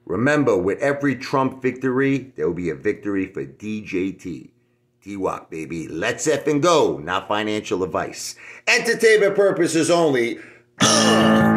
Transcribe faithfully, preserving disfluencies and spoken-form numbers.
Remember, with every Trump victory, there will be a victory for D J T D W A C, baby. Let's effing go. Not financial advice. Entertainment purposes only.